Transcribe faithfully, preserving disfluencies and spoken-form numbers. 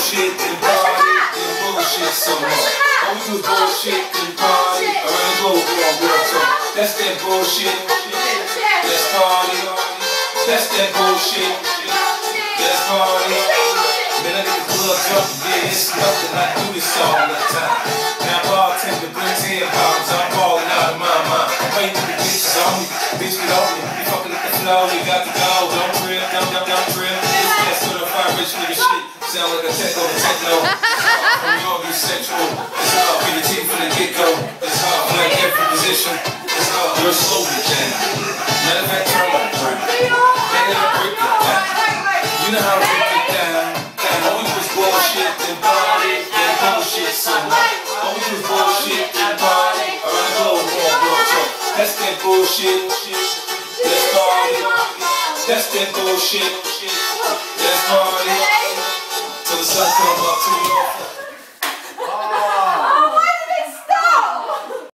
bullshit and party and bullshit some more. All we do is bullshit and party around the globe with our girl talk. That's that bullshit. Let's party. That's that bullshit. Let's party. Man, I get the club drunk, yeah, it's nothing. I do this all the time. Now bartender brings in bottles, I'm falling out of my mind. Waiting for the bitches on me, bitch get on me. You fucking up the flow, you got to go. Don't trip, don't, don't, don't trip. This that certified rich nigga shit. Sound like a techno, the techno. From York, you sexual. It's hard for your team from the get-go. It's hard for like every position. It's hard, you're slowly down. Matter of fact, turn on the ground. They never break it down. You know how to break it down. All we do is bullshit and party and bullshit some more. All we do is bullshit and party around the globe with our girl talk. That's that bullshit. Let's party. That's that bullshit. Let's party. Till the sun comes up to you.